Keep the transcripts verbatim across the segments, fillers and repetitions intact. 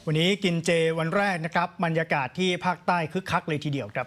วันนี้กินเจวันแรกนะครับบรรยากาศที่ภาคใต้คึกคักเลยทีเดียวครับ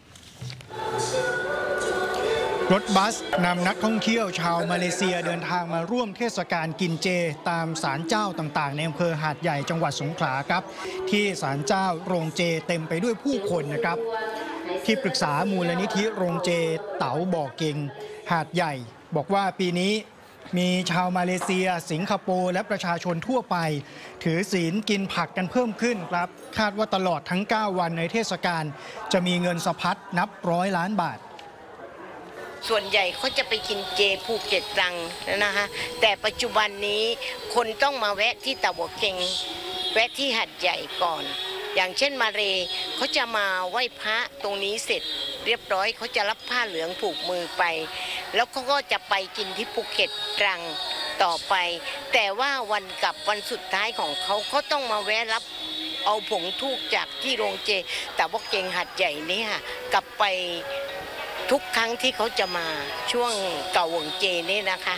รถบัสนำนักท่องเที่ยวชาวมาเลเซียเดินทางมาร่วมเทศกาลกินเจตามศาลเจ้าต่างๆในอำเภอหาดใหญ่จังหวัดสงขลาครับที่ศาลเจ้าโรงเจเต็มไปด้วยผู้คนนะครับที่ปรึกษามูลนิธิโรงเจเต๋าบ่อเก่งหาดใหญ่บอกว่าปีนี้มีชาวมาเลเซียสิงคโปร์และประชาชนทั่วไปถือศีลกินผักกันเพิ่มขึ้นครับคาดว่าตลอดทั้งเก้าวันในเทศกาลจะมีเงินสะพัดนับร้อยล้านบาทส่วนใหญ่เขาจะไปกินเจภูเก็ตตรังนะคะแต่ปัจจุบันนี้คนต้องมาแวะที่เต๋าบ่อเก่งแวะที่หาดใหญ่ก่อนอย่างเช่นมาเลเขาจะมาไหว้พระตรงนี้เสร็จเรียบร้อยเขาจะรับผ้าเหลืองผูกมือไปแล้วเขาก็จะไปกินที่ภูเก็ตตรังต่อไปแต่ว่าวันกลับวันสุดท้ายของเขาเขาต้องมาแวะรับเอาผงทูบจากที่โรงเจเต๋าบ่อเก่งหาดใหญ่นี่ค่ะกลับไปทุกครั้งที่เขาจะมาช่วงเก่าหวงเจนี่นะคะ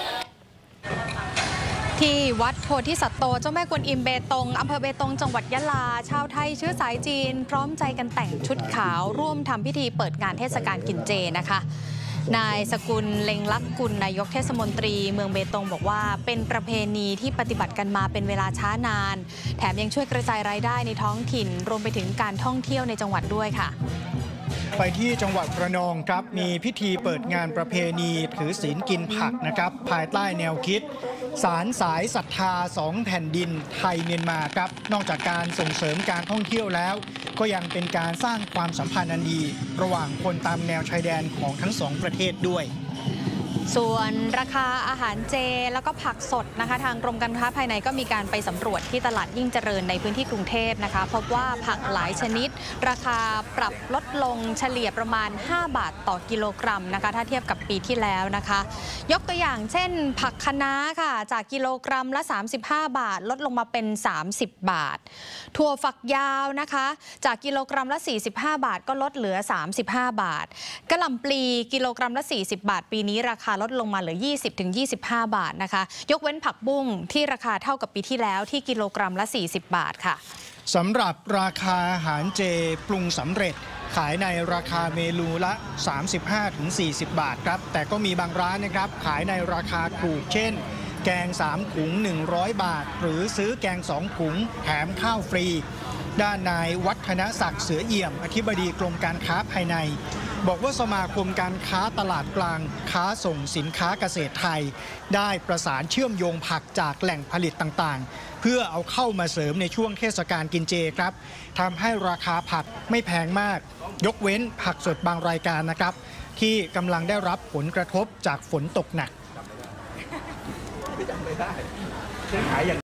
ที่วัดโพธิสัตโตเจ้าแม่กวนอิมเบตงอำเภอเบตงจังหวัดยะลาชาวไทยเชื้อสายจีนพร้อมใจกันแต่งชุดขาวร่วมทำพิธีเปิดงานเทศกาลกินเจนะคะนายสกุลเล็งลักษณ์กุลนายกเทศมนตรีเมืองเบตงบอกว่าเป็นประเพณีที่ปฏิบัติกันมาเป็นเวลาช้านานแถมยังช่วยกระจายรายได้ในท้องถิ่นรวมไปถึงการท่องเที่ยวในจังหวัดด้วยค่ะไปที่จังหวัดระนองครับมีพิธีเปิดงานประเพณีถือศีลกินผักนะครับภายใต้แนวคิดสารสายศรัทธาสองแผ่นดินไทยเมียนมาครับนอกจากการส่งเสริมการท่องเที่ยวแล้วก็ยังเป็นการสร้างความสัมพันธ์อันดีระหว่างคนตามแนวชายแดนของทั้งสองประเทศด้วยส่วนราคาอาหารเจแล้วก็ผักสดนะคะทางกรมการค้าภายในก็มีการไปสำรวจที่ตลาดยิ่งเจริญในพื้นที่กรุงเทพนะคะพบว่าผักหลายชนิดราคาปรับลดลงเฉลี่ยประมาณห้าบาทต่อกิโลกรัมนะคะถ้าเทียบกับปีที่แล้วนะคะยกตัวอย่างเช่นผักคะน้าค่ะจากกิโลกรัมละสามสิบห้าบาทลดลงมาเป็นสามสิบบาทถั่วฝักยาวนะคะจากกิโลกรัมละสี่สิบห้าบาทก็ลดเหลือสามสิบห้าบาทกะหล่ำปลีกิโลกรัมละสี่สิบบาทปีนี้ราคาลดลงมาเหลือ ยี่สิบถึงยี่สิบห้า บาทนะคะยกเว้นผักบุ้งที่ราคาเท่ากับปีที่แล้วที่กิโลกรัมละสี่สิบบาทค่ะสำหรับราคาอาหารเจปรุงสำเร็จขายในราคาเมนูละ สามสิบห้าถึงสี่สิบ บาทครับแต่ก็มีบางร้านนะครับขายในราคาถูกเช่นแกงสามถุงหนึ่งร้อยบาทหรือซื้อแกงสองถุงแถมข้าวฟรีด้านนายวัฒนศักดิ์เสือเอี่ยมอธิบดีกรมการค้าภายในบอกว่าสมาคมการค้าตลาดกลางค้าส่งสินค้าเกษตรไทยได้ประสานเชื่อมโยงผักจากแหล่งผลิตต่างๆเพื่อเอาเข้ามาเสริมในช่วงเทศกาลกินเจครับทำให้ราคาผักไม่แพงมากยกเว้นผักสดบางรายการนะครับที่กำลังได้รับผลกระทบจากฝนตกหนัก